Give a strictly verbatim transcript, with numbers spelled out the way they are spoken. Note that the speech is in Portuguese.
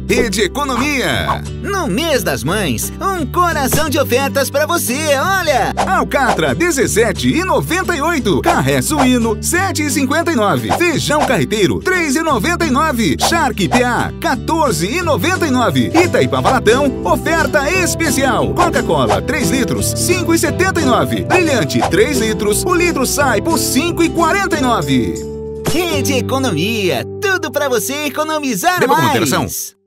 Rede Economia. No mês das mães, um coração de ofertas pra você, olha! Alcatra dezessete e noventa e oito. Carré suíno sete e cinquenta e nove. Feijão carreteiro três e noventa e nove. Charque P A quatorze e noventa e nove. Itaipava Latão, oferta especial. Coca-Cola três litros cinco e setenta e nove. Brilhante três litros, o litro sai por cinco e quarenta e nove. Rede Economia, tudo pra você economizar Deva com mais! moderação.